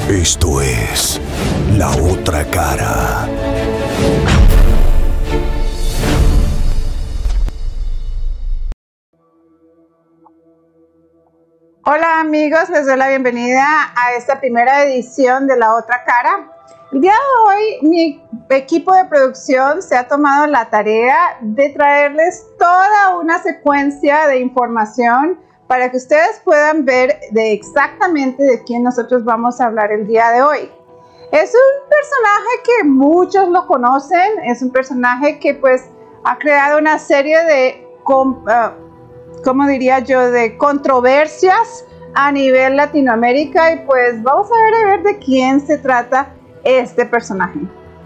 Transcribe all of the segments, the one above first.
Esto es La Otra Cara. Hola amigos, les doy la bienvenida a esta primera edición de La Otra Cara. El día de hoy mi equipo de producción se ha tomado la tarea de traerles toda una secuencia de información para que ustedes puedan ver exactamente de quién nosotros vamos a hablar el día de hoy. Es un personaje que muchos lo conocen, es un personaje que pues ha creado una serie de, ¿cómo diría yo?, de controversias a nivel Latinoamérica, y pues vamos a ver de quién se trata este personaje.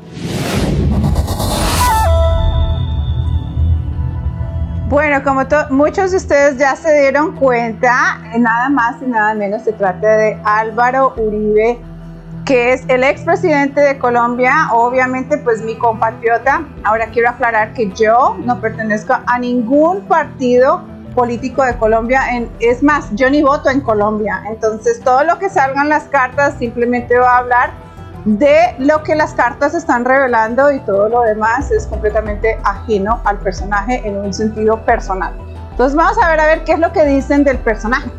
Bueno, como muchos de ustedes ya se dieron cuenta, nada más y nada menos se trata de Álvaro Uribe, que es el expresidente de Colombia, obviamente pues mi compatriota. Ahora quiero aclarar que yo no pertenezco a ningún partido político de Colombia, es más, yo ni voto en Colombia, entonces todo lo que salga en las cartas simplemente va a hablar de lo que las cartas están revelando, y todo lo demás es completamente ajeno al personaje en un sentido personal. Entonces vamos a ver qué es lo que dicen del personaje.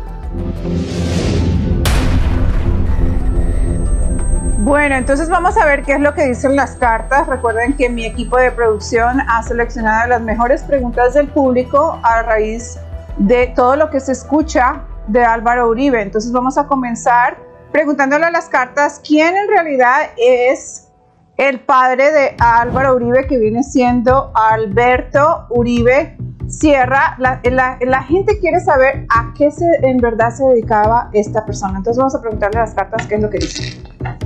Bueno, entonces vamos a ver qué es lo que dicen las cartas. Recuerden que mi equipo de producción ha seleccionado las mejores preguntas del público a raíz de todo lo que se escucha de Álvaro Uribe. Entonces vamos a comenzar preguntándole a las cartas quién en realidad es el padre de Álvaro Uribe, que viene siendo Alberto Uribe Sierra. La gente quiere saber a qué en verdad se dedicaba esta persona. Entonces vamos a preguntarle a las cartas qué es lo que dicen.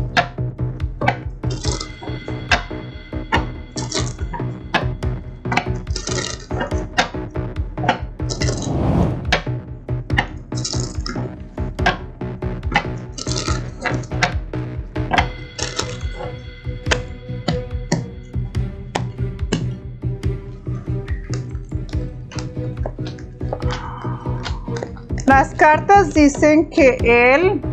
Las cartas dicen que él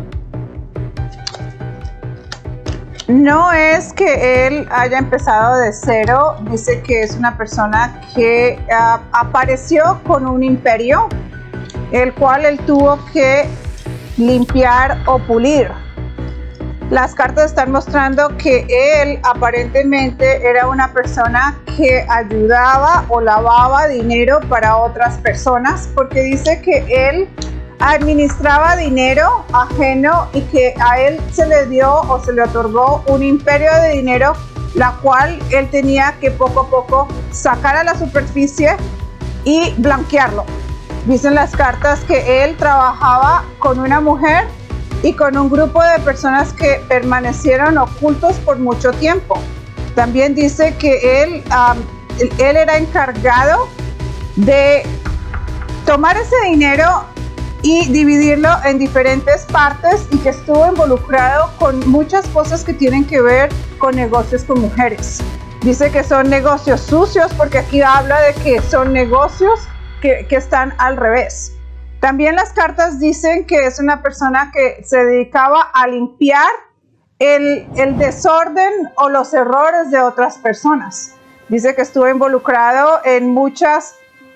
no es que él haya empezado de cero. Dice que es una persona que apareció con un imperio, el cual él tuvo que limpiar o pulir. Las cartas están mostrando que él aparentemente era una persona que ayudaba o lavaba dinero para otras personas, porque dice que él administraba dinero ajeno y que a él se le dio o se le otorgó un imperio de dinero, la cual él tenía que poco a poco sacar a la superficie y blanquearlo. Dicen las cartas que él trabajaba con una mujer y con un grupo de personas que permanecieron ocultos por mucho tiempo. También dice que él era encargado de tomar ese dinero y dividirlo en diferentes partes, y que estuvo involucrado con muchas cosas que tienen que ver con negocios con mujeres. Dice que son negocios sucios, porque aquí habla de que son negocios que están al revés. También las cartas dicen que es una persona que se dedicaba a limpiar el desorden o los errores de otras personas. Dice que estuvo involucrado en muchas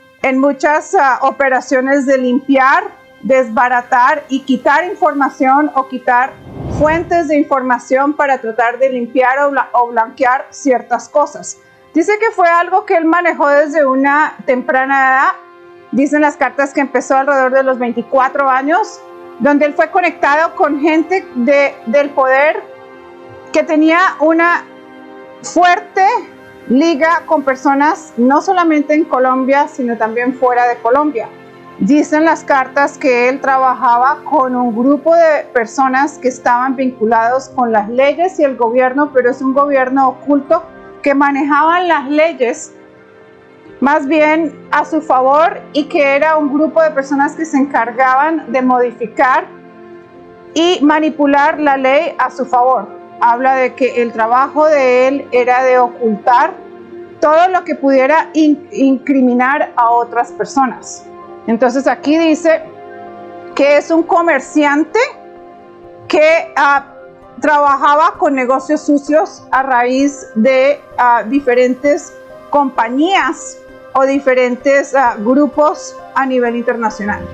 operaciones de limpiar, desbaratar y quitar información o quitar fuentes de información para tratar de limpiar o blanquear ciertas cosas. Dice que fue algo que él manejó desde una temprana edad. Dicen las cartas que empezó alrededor de los 24 años, donde él fue conectado con gente del poder que tenía una fuerte liga con personas no solamente en Colombia, sino también fuera de Colombia. Dicen las cartas que él trabajaba con un grupo de personas que estaban vinculados con las leyes y el gobierno, pero es un gobierno oculto que manejaban las leyes más bien a su favor, y que era un grupo de personas que se encargaban de modificar y manipular la ley a su favor. Habla de que el trabajo de él era de ocultar todo lo que pudiera incriminar a otras personas. Entonces aquí dice que es un comerciante que trabajaba con negocios sucios a raíz de diferentes compañías o diferentes grupos a nivel internacional.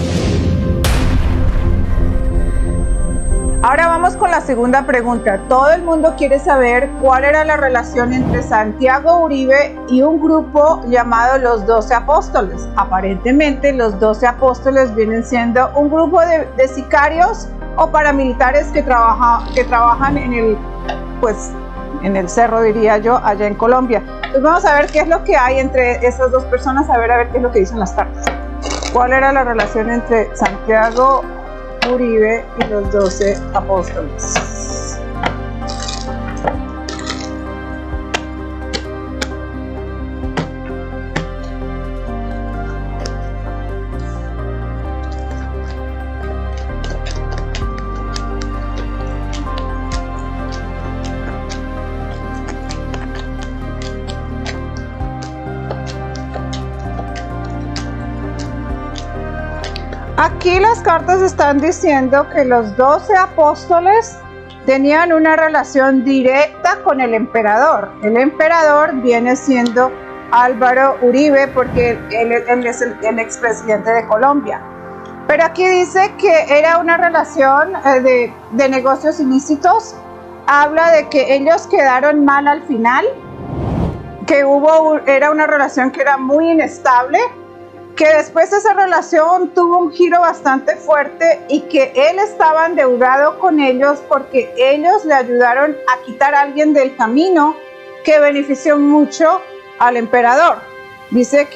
Ahora vamos con la segunda pregunta. Todo el mundo quiere saber cuál era la relación entre Santiago Uribe y un grupo llamado los 12 Apóstoles. Aparentemente los 12 Apóstoles vienen siendo un grupo de sicarios o paramilitares que trabajan en el cerro, diría yo, allá en Colombia. Entonces vamos a ver qué es lo que hay entre esas dos personas, a ver qué es lo que dicen las cartas. ¿Cuál era la relación entre Santiago Uribe y los 12 Apóstoles? Aquí las cartas están diciendo que los 12 apóstoles tenían una relación directa con el emperador. El emperador viene siendo Álvaro Uribe porque él es el expresidente de Colombia. Pero aquí dice que era una relación de negocios ilícitos. Habla de que ellos quedaron mal al final, que era una relación que era muy inestable, que después esa relación tuvo un giro bastante fuerte y que él estaba endeudado con ellos porque ellos le ayudaron a quitar a alguien del camino que benefició mucho al emperador. Dice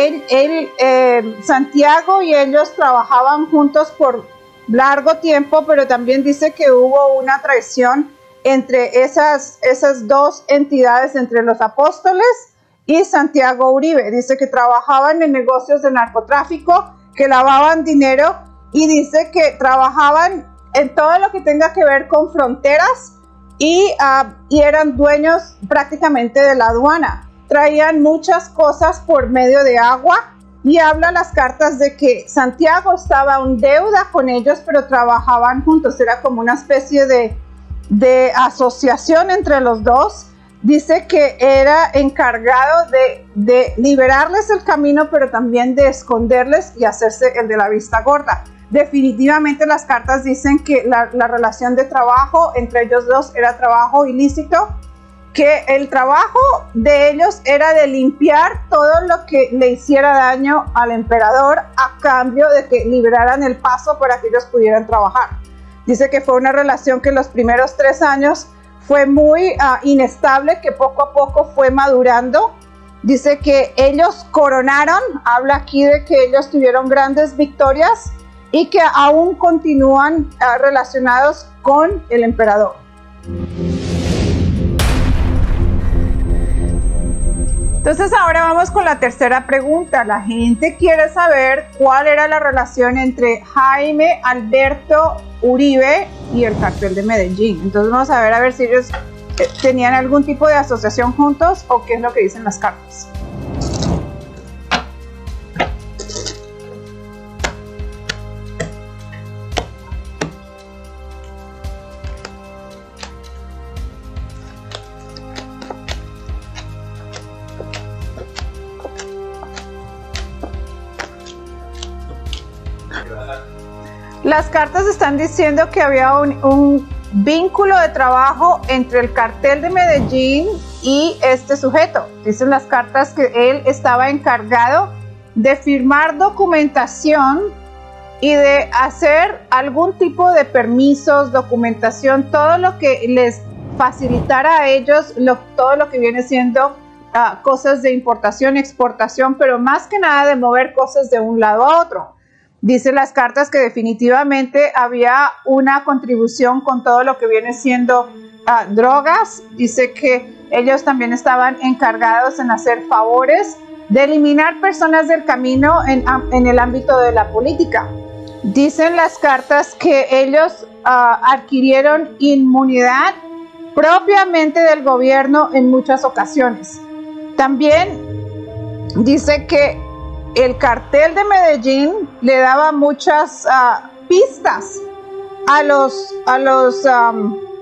que Santiago y ellos trabajaban juntos por largo tiempo, pero también dice que hubo una traición entre esas dos entidades, entre los apóstoles y Santiago Uribe. Dice que trabajaban en negocios de narcotráfico, que lavaban dinero, y dice que trabajaban en todo lo que tenga que ver con fronteras y eran dueños prácticamente de la aduana. Traían muchas cosas por medio de agua, y habla las cartas de que Santiago estaba en deuda con ellos, pero trabajaban juntos. Era como una especie de asociación entre los dos. Dice que era encargado de liberarles el camino, pero también de esconderles y hacerse el de la vista gorda. Definitivamente las cartas dicen que la relación de trabajo entre ellos dos era trabajo ilícito, que el trabajo de ellos era de limpiar todo lo que le hiciera daño al emperador a cambio de que liberaran el paso para que ellos pudieran trabajar. Dice que fue una relación que los primeros 3 años fue muy inestable, que poco a poco fue madurando. Dice que ellos coronaron, habla aquí de que ellos tuvieron grandes victorias y que aún continúan relacionados con el emperador. Entonces ahora vamos con la tercera pregunta. La gente quiere saber cuál era la relación entre Jaime Alberto Uribe y el cartel de Medellín. Entonces vamos a ver si ellos tenían algún tipo de asociación juntos o qué es lo que dicen las cartas. Las cartas están diciendo que había un vínculo de trabajo entre el cartel de Medellín y este sujeto. Dicen las cartas que él estaba encargado de firmar documentación y de hacer algún tipo de permisos, documentación, todo lo que les facilitara a ellos, todo lo que viene siendo cosas de importación, exportación, pero más que nada de mover cosas de un lado a otro. Dicen las cartas que definitivamente había una contribución con todo lo que viene siendo drogas. Dice que ellos también estaban encargados en hacer favores, de eliminar personas del camino en el ámbito de la política. Dicen las cartas que ellos adquirieron inmunidad propiamente del gobierno en muchas ocasiones. También dice que el cartel de Medellín le daba muchas pistas a los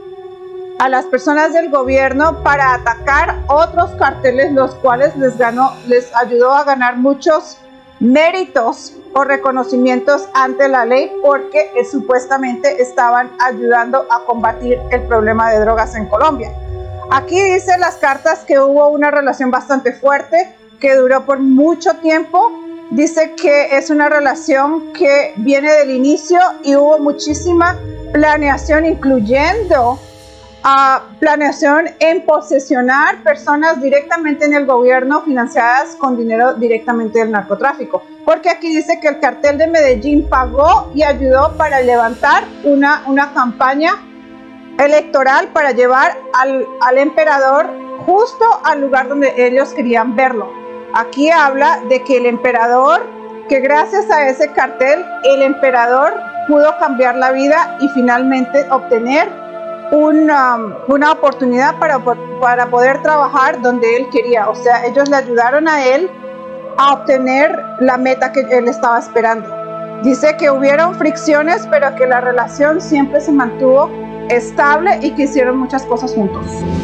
a las personas del gobierno para atacar otros carteles, los cuales les ayudó a ganar muchos méritos o reconocimientos ante la ley, porque supuestamente estaban ayudando a combatir el problema de drogas en Colombia. Aquí dice las cartas que hubo una relación bastante fuerte que duró por mucho tiempo. Dice que es una relación que viene del inicio y hubo muchísima planeación, incluyendo planeación en posesionar personas directamente en el gobierno financiadas con dinero directamente del narcotráfico, porque aquí dice que el cartel de Medellín pagó y ayudó para levantar una campaña electoral para llevar al emperador justo al lugar donde ellos querían verlo. Aquí habla de que el emperador, que gracias a ese cartel el emperador pudo cambiar la vida y finalmente obtener una oportunidad para poder trabajar donde él quería. O sea, ellos le ayudaron a él a obtener la meta que él estaba esperando. Dice que hubieron fricciones, pero que la relación siempre se mantuvo estable y que hicieron muchas cosas juntos.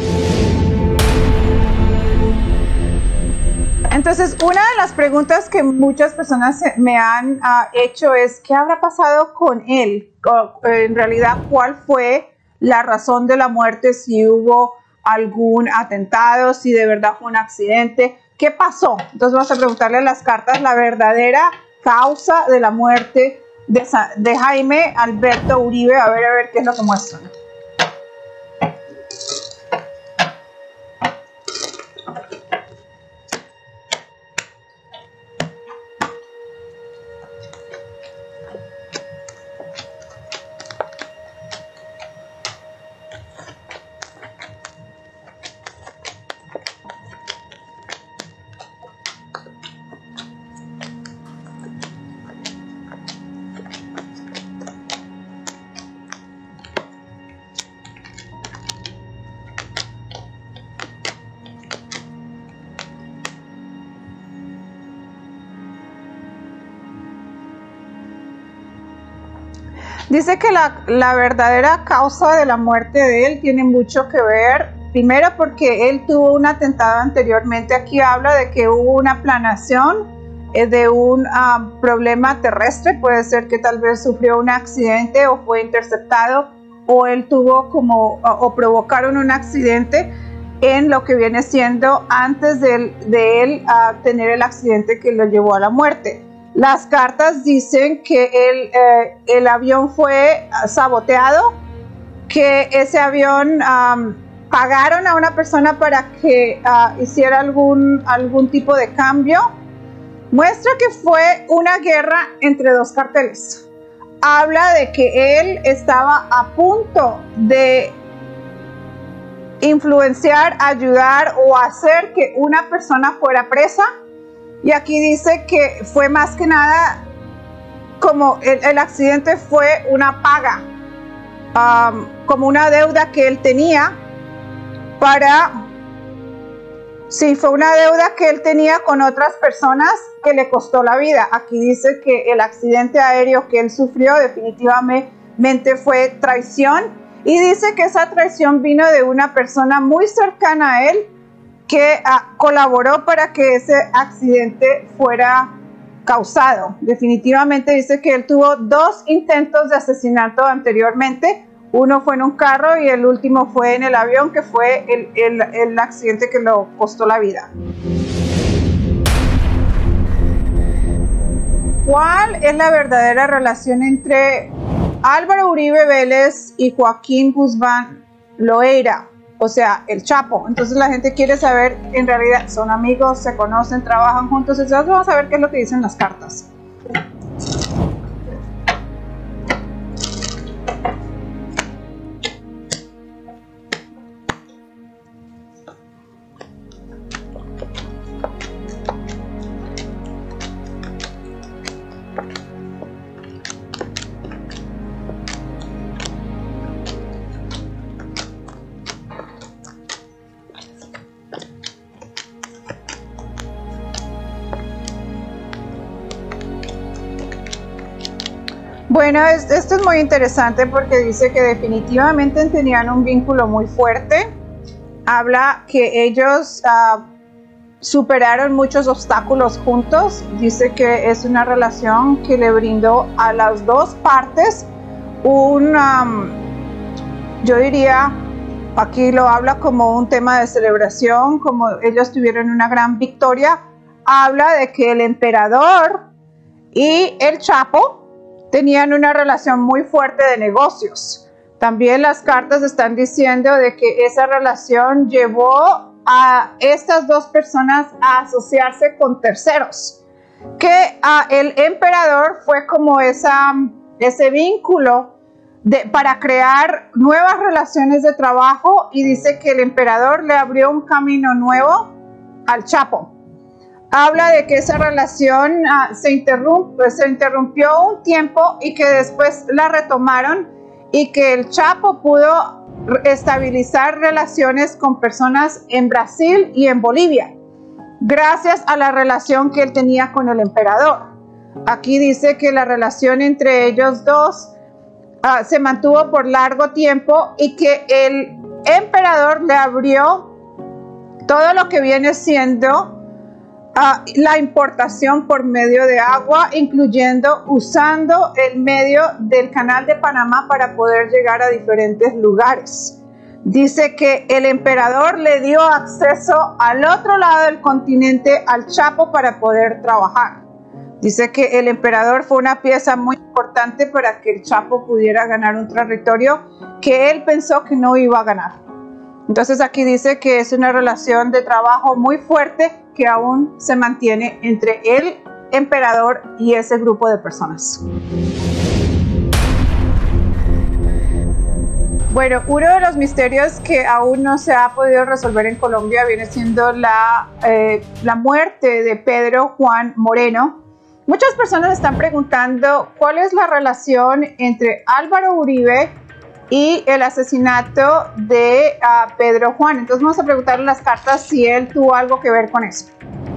Entonces, una de las preguntas que muchas personas me han hecho es ¿qué habrá pasado con él? En realidad, ¿cuál fue la razón de la muerte? Si hubo algún atentado, si de verdad fue un accidente, ¿qué pasó? Entonces vamos a preguntarle a las cartas la verdadera causa de la muerte de Jaime Alberto Uribe. A ver qué es lo que muestran. Dice que la verdadera causa de la muerte de él tiene mucho que ver, primero porque él tuvo un atentado anteriormente. Aquí habla de que hubo una planeación de un problema terrestre. Puede ser que tal vez sufrió un accidente o fue interceptado, o él tuvo o provocaron un accidente en lo que viene siendo antes de él tener el accidente que lo llevó a la muerte. Las cartas dicen que el avión fue saboteado, que ese avión pagaron a una persona para que hiciera algún tipo de cambio. Muestra que fue una guerra entre dos carteles. Habla de que él estaba a punto de influenciar, ayudar o hacer que una persona fuera presa. Y aquí dice que fue más que nada como el accidente fue una paga, como una deuda que él tenía fue una deuda que él tenía con otras personas que le costó la vida. Aquí dice que el accidente aéreo que él sufrió definitivamente fue traición, y dice que esa traición vino de una persona muy cercana a él que colaboró para que ese accidente fuera causado. Definitivamente dice que él tuvo 2 intentos de asesinato anteriormente. Uno fue en un carro y el último fue en el avión, que fue el accidente que lo costó la vida. ¿Cuál es la verdadera relación entre Álvaro Uribe Vélez y Joaquín Guzmán Loera? O sea, el Chapo. Entonces la gente quiere saber, en realidad, ¿son amigos, se conocen, trabajan juntos? Entonces vamos a ver qué es lo que dicen las cartas. Bueno, esto es muy interesante porque dice que definitivamente tenían un vínculo muy fuerte. Habla que ellos superaron muchos obstáculos juntos. Dice que es una relación que le brindó a las dos partes yo diría, aquí lo habla como un tema de celebración, como ellos tuvieron una gran victoria. Habla de que el emperador y el Chapo tenían una relación muy fuerte de negocios. También las cartas están diciendo de que esa relación llevó a estas dos personas a asociarse con terceros, que el emperador fue como ese vínculo para crear nuevas relaciones de trabajo, y dice que el emperador le abrió un camino nuevo al Chapo. Habla de que esa relación se interrumpió un tiempo y que después la retomaron, y que el Chapo pudo estabilizar relaciones con personas en Brasil y en Bolivia gracias a la relación que él tenía con el emperador. Aquí dice que la relación entre ellos dos se mantuvo por largo tiempo, y que el emperador le abrió todo lo que viene siendo la importación por medio de agua, incluyendo usando el medio del Canal de Panamá para poder llegar a diferentes lugares. Dice que el emperador le dio acceso al otro lado del continente al Chapo para poder trabajar. Dice que el emperador fue una pieza muy importante para que el Chapo pudiera ganar un territorio que él pensó que no iba a ganar. Entonces aquí dice que es una relación de trabajo muy fuerte que aún se mantiene entre el emperador y ese grupo de personas. Bueno, uno de los misterios que aún no se ha podido resolver en Colombia viene siendo la muerte de Pedro Juan Moreno. Muchas personas están preguntando cuál es la relación entre Álvaro Uribe y el asesinato de Pedro Juan. Entonces vamos a preguntarle a las cartas si él tuvo algo que ver con eso.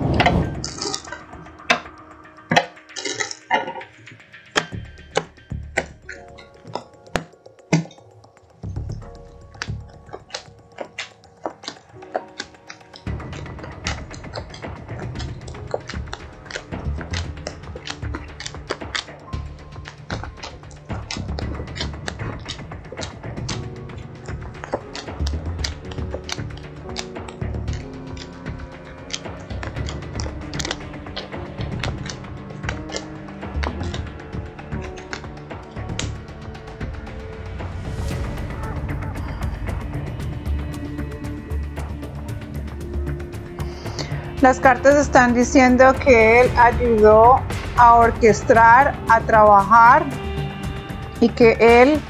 Las cartas están diciendo que él ayudó a orquestar, a trabajar, y que él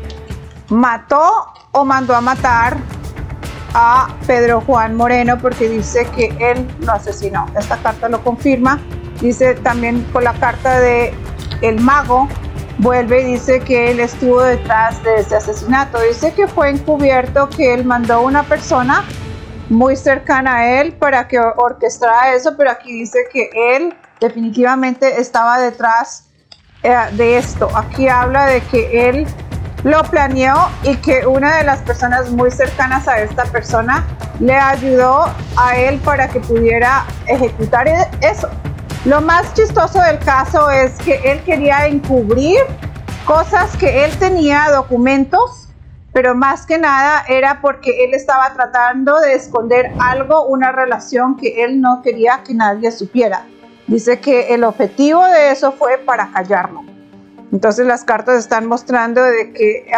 mató o mandó a matar a Pedro Juan Moreno, porque dice que él lo asesinó. Esta carta lo confirma. Dice también con la carta de el mago, vuelve y dice que él estuvo detrás de ese asesinato. Dice que fue encubierto, que él mandó a una persona muy cercana a él para que orquestara eso, pero aquí dice que él definitivamente estaba detrás de esto. Aquí habla de que él lo planeó y que una de las personas muy cercanas a esta persona le ayudó a él para que pudiera ejecutar eso. Lo más chistoso del caso es que él quería encubrir cosas que él tenía, documentos, pero más que nada era porque él estaba tratando de esconder algo, una relación que él no quería que nadie supiera. Dice que el objetivo de eso fue para callarlo. Entonces las cartas están mostrando de que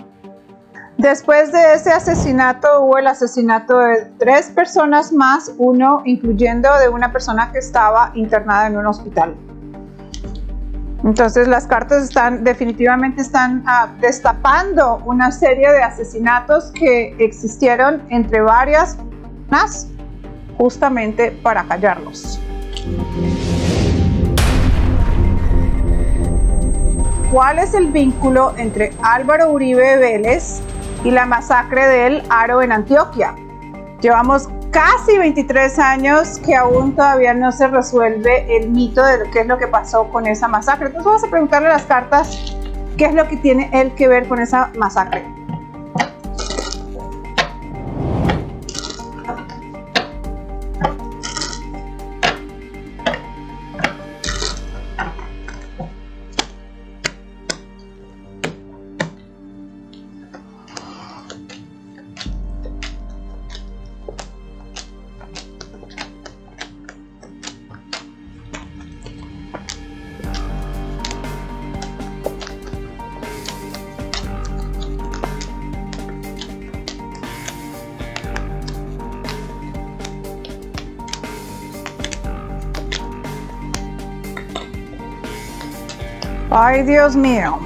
después de ese asesinato hubo el asesinato de 3 personas más, uno incluyendo de una persona que estaba internada en un hospital. Entonces las cartas definitivamente están destapando una serie de asesinatos que existieron entre varias personas justamente para callarlos. ¿Cuál es el vínculo entre Álvaro Uribe Vélez y la masacre del Aro en Antioquia? Llevamos casi 23 años que aún todavía no se resuelve el mito de qué es lo que pasó con esa masacre. Entonces vamos a preguntarle a las cartas qué es lo que tiene él que ver con esa masacre. Ay, Dios mío.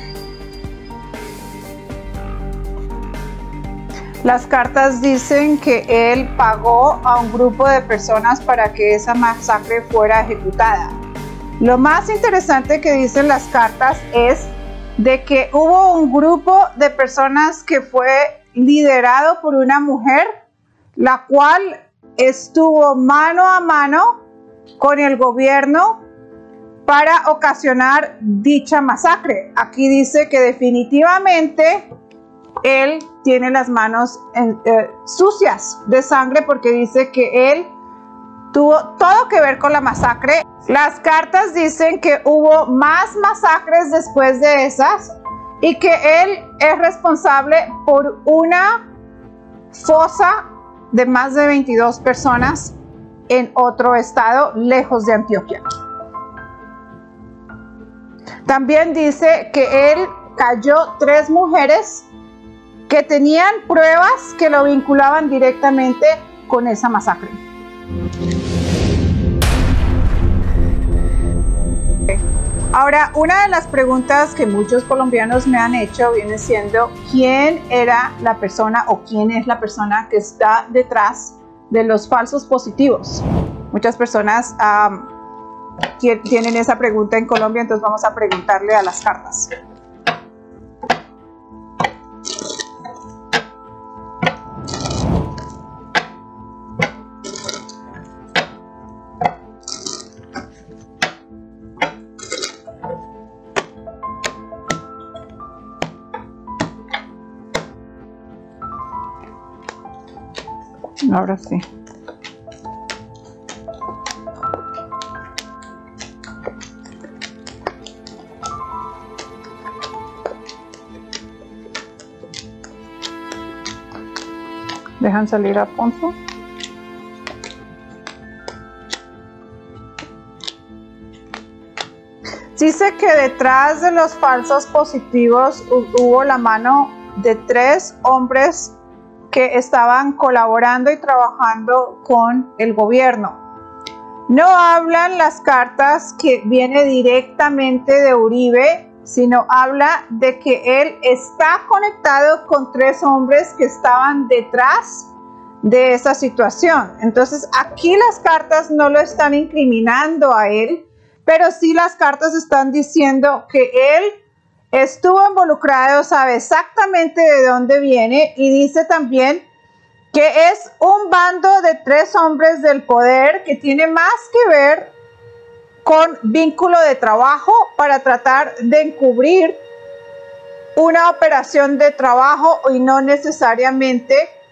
Las cartas dicen que él pagó a un grupo de personas para que esa masacre fuera ejecutada. Lo más interesante que dicen las cartas es de que hubo un grupo de personas que fue liderado por una mujer, la cual estuvo mano a mano con el gobierno para ocasionar dicha masacre. Aquí dice que definitivamente él tiene las manos sucias de sangre, porque dice que él tuvo todo que ver con la masacre. Las cartas dicen que hubo más masacres después de esas y que él es responsable por una fosa de más de 22 personas en otro estado lejos de Antioquia. También dice que él cayó 3 mujeres que tenían pruebas que lo vinculaban directamente con esa masacre. Ahora, una de las preguntas que muchos colombianos me han hecho viene siendo ¿quién era la persona o quién es la persona que está detrás de los falsos positivos? Muchas personas tienen esa pregunta en Colombia, entonces vamos a preguntarle a las cartas. Ahora sí. ¿Dejan salir a Alfonso? Dice que detrás de los falsos positivos hubo la mano de 3 hombres que estaban colaborando y trabajando con el gobierno. No hablan las cartas que viene directamente de Uribe, sino habla de que él está conectado con 3 hombres que estaban detrás de esa situación. Entonces aquí las cartas no lo están incriminando a él, pero sí las cartas están diciendo que él estuvo involucrado, sabe exactamente de dónde viene, y dice también que es un bando de 3 hombres del poder que tiene más que ver con vínculo de trabajo para tratar de encubrir una operación de trabajo y no necesariamente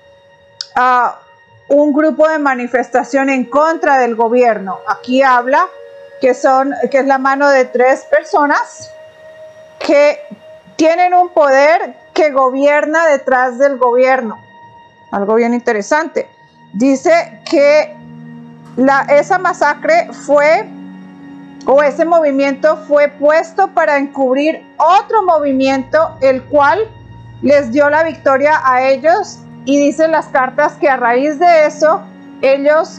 un grupo de manifestación en contra del gobierno. Aquí habla que es la mano de 3 personas que tienen un poder que gobierna detrás del gobierno. Algo bien interesante. Dice que esa masacre ese movimiento fue puesto para encubrir otro movimiento, el cual les dio la victoria a ellos, y dicen las cartas que a raíz de eso, ellos,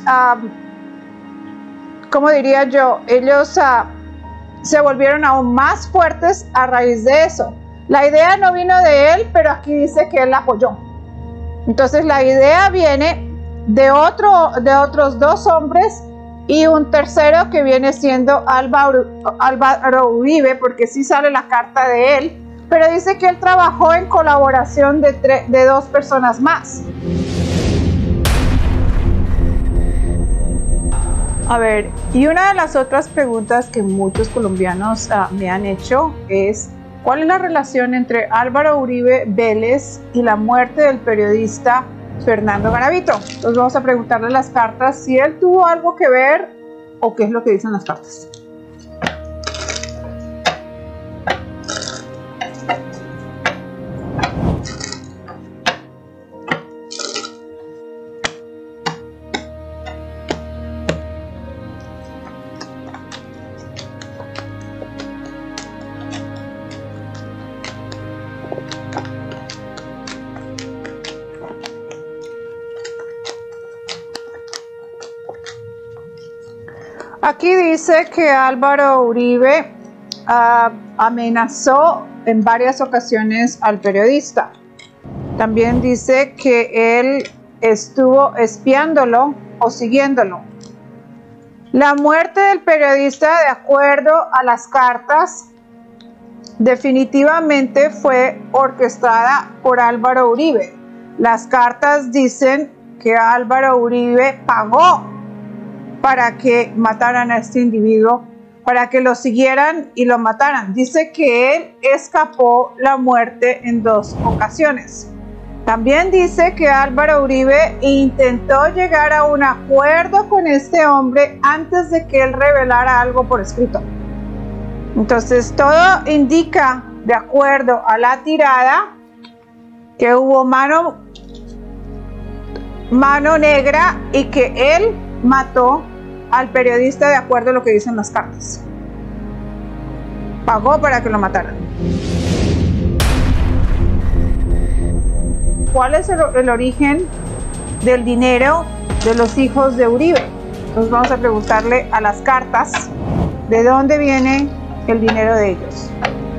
¿cómo diría yo? Ellos se volvieron aún más fuertes a raíz de eso. La idea no vino de él, pero aquí dice que él la apoyó. Entonces la idea viene de otros 2 hombres y un tercero que viene siendo Álvaro Uribe, porque sí sale la carta de él, pero dice que él trabajó en colaboración de 2 personas más. A ver, y una de las otras preguntas que muchos colombianos me han hecho es ¿Cuál es la relación entre Álvaro Uribe Vélez y la muerte del periodista Fernando Garavito? Entonces vamos a preguntarle a las cartas si él tuvo algo que ver o qué es lo que dicen las cartas. Aquí dice que Álvaro Uribe amenazó en varias ocasiones al periodista. También dice que él estuvo espiándolo o siguiéndolo. La muerte del periodista, de acuerdo a las cartas, definitivamente fue orquestada por Álvaro Uribe. Las cartas dicen que Álvaro Uribe pagó para que mataran a este individuo, para que lo siguieran y lo mataran. Dice que él escapó la muerte en 2 ocasiones. También dice que Álvaro Uribe intentó llegar a un acuerdo con este hombre antes de que él revelara algo por escrito. Entonces todo indica, de acuerdo a la tirada, que hubo mano negra y que él mató al periodista de acuerdo a lo que dicen las cartas. Pagó para que lo mataran. ¿Cuál es el origen del dinero de los hijos de Uribe? Entonces vamos a preguntarle a las cartas de dónde viene el dinero de ellos.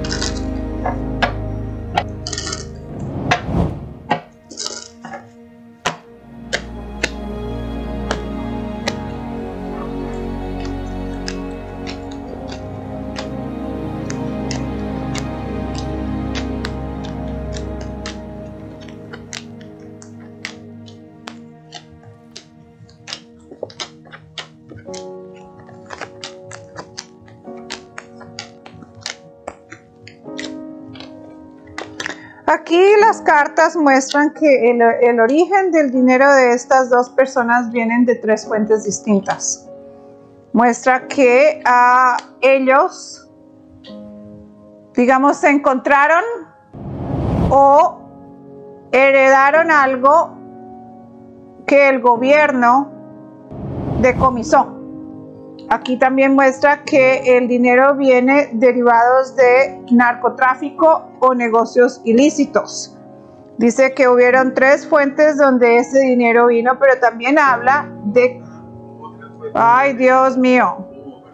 Aquí las cartas muestran que el origen del dinero de estas 2 personas vienen de 3 fuentes distintas. Muestra que ellos, digamos, se encontraron o heredaron algo que el gobierno decomisó. Aquí también muestra que el dinero viene derivados de narcotráfico o negocios ilícitos. Dice que hubieron 3 fuentes donde ese dinero vino, pero también habla de... ¡Ay, Dios mío!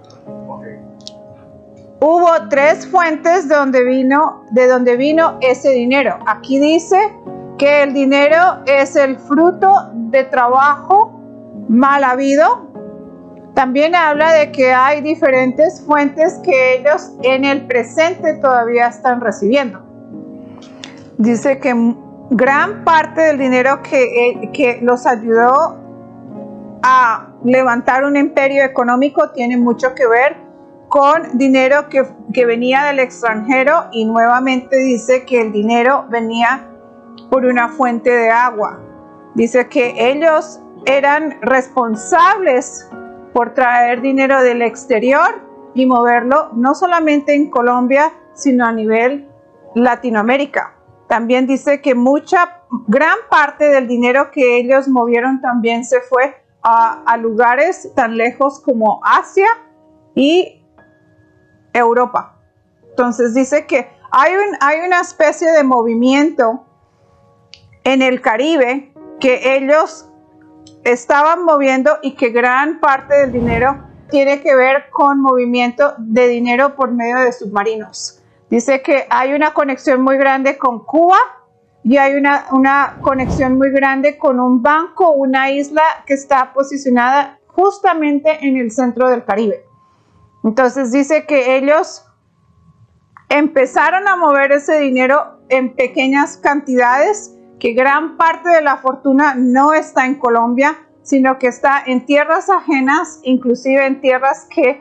Hubo 3 fuentes de donde vino ese dinero. Aquí dice que el dinero es el fruto de trabajo mal habido. También habla de que hay diferentes fuentes que ellos en el presente todavía están recibiendo. Dice que gran parte del dinero que los ayudó a levantar un imperio económico tiene mucho que ver con dinero que venía del extranjero, y nuevamente dice que el dinero venía por una fuente de agua. Dice que ellos eran responsables por traer dinero del exterior y moverlo no solamente en Colombia, sino a nivel Latinoamérica. También dice que gran parte del dinero que ellos movieron también se fue a lugares tan lejos como Asia y Europa. Entonces dice que hay una especie de movimiento en el Caribe que ellos estaban moviendo, y que gran parte del dinero tiene que ver con movimiento de dinero por medio de submarinos. Dice que hay una conexión muy grande con Cuba y hay una conexión muy grande con un banco, una isla que está posicionada justamente en el centro del Caribe. Entonces dice que ellos empezaron a mover ese dinero en pequeñas cantidades, que gran parte de la fortuna no está en Colombia, sino que está en tierras ajenas, inclusive en tierras que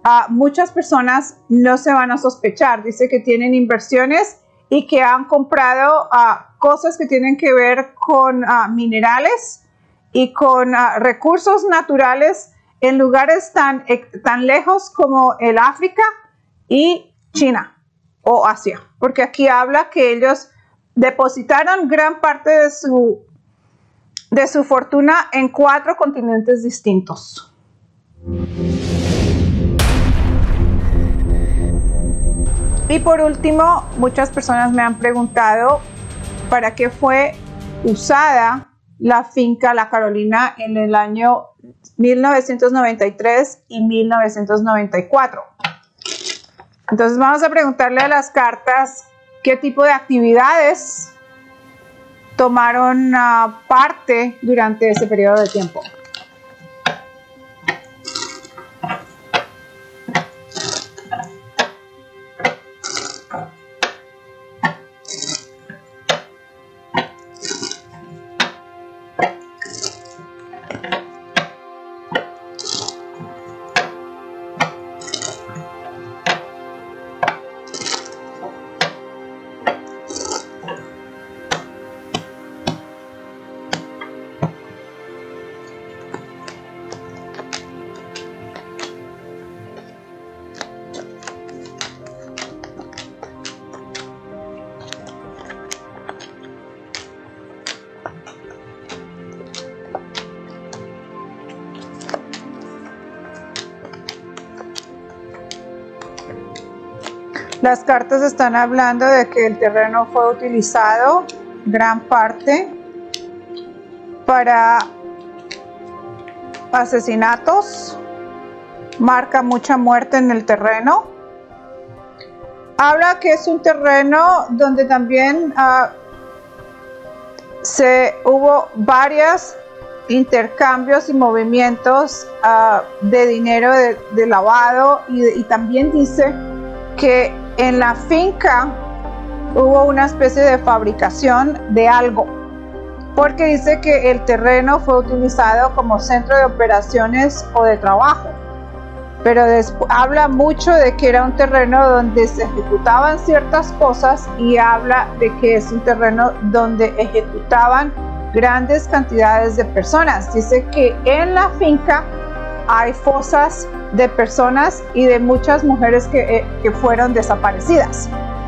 muchas personas no se van a sospechar. Dice que tienen inversiones y que han comprado cosas que tienen que ver con minerales y con recursos naturales en lugares tan lejos como el África y China o Asia, porque aquí habla que ellos depositaron gran parte de su fortuna en 4 continentes distintos. Y por último, muchas personas me han preguntado para qué fue usada la finca La Carolina en el año 1993 y 1994. Entonces vamos a preguntarle a las cartas qué tipo de actividades tomaron parte durante ese periodo de tiempo. Las cartas están hablando de que el terreno fue utilizado gran parte para asesinatos, marca mucha muerte en el terreno. Habla que es un terreno donde también hubo varios intercambios y movimientos de dinero de lavado y también dice que en la finca hubo una especie de fabricación de algo, porque dice que el terreno fue utilizado como centro de operaciones o de trabajo, pero habla mucho de que era un terreno donde se ejecutaban ciertas cosas y habla de que es un terreno donde ejecutaban grandes cantidades de personas. Dice que en la finca hay fosas de personas y de muchas mujeres que fueron desaparecidas.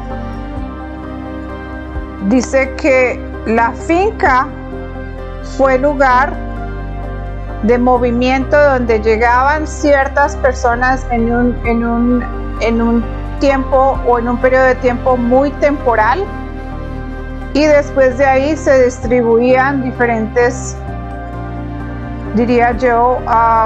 Dice que la finca fue lugar de movimiento donde llegaban ciertas personas en un tiempo o en un periodo de tiempo muy temporal, y después de ahí se distribuían diferentes, diría yo,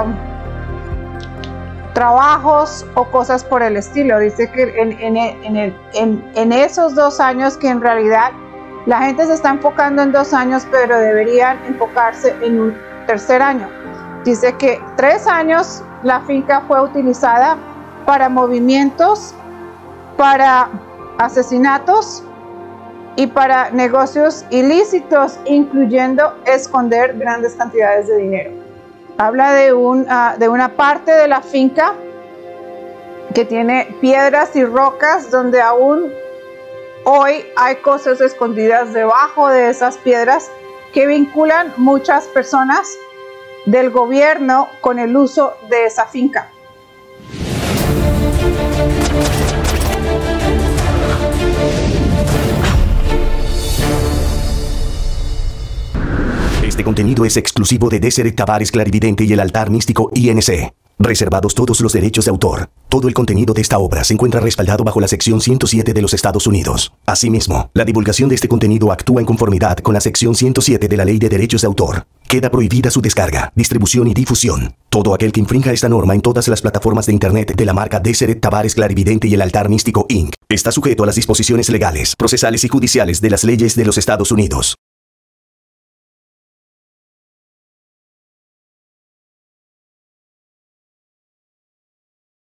trabajos o cosas por el estilo. Dice que en esos 2 años, que en realidad la gente se está enfocando en 2 años, pero deberían enfocarse en un tercer año. Dice que 3 años la finca fue utilizada para movimientos, para asesinatos y para negocios ilícitos, incluyendo esconder grandes cantidades de dinero. Habla de una parte de la finca que tiene piedras y rocas donde aún hoy hay cosas escondidas debajo de esas piedras que vinculan muchas personas del gobierno con el uso de esa finca. Este contenido es exclusivo de Deseret Tavares Clarividente y el Altar Místico INC. Reservados todos los derechos de autor. Todo el contenido de esta obra se encuentra respaldado bajo la sección 107 de los Estados Unidos. Asimismo, la divulgación de este contenido actúa en conformidad con la sección 107 de la Ley de Derechos de Autor. Queda prohibida su descarga, distribución y difusión. Todo aquel que infrinja esta norma en todas las plataformas de internet de la marca Deseret Tavares Clarividente y el Altar Místico Inc. está sujeto a las disposiciones legales, procesales y judiciales de las leyes de los Estados Unidos.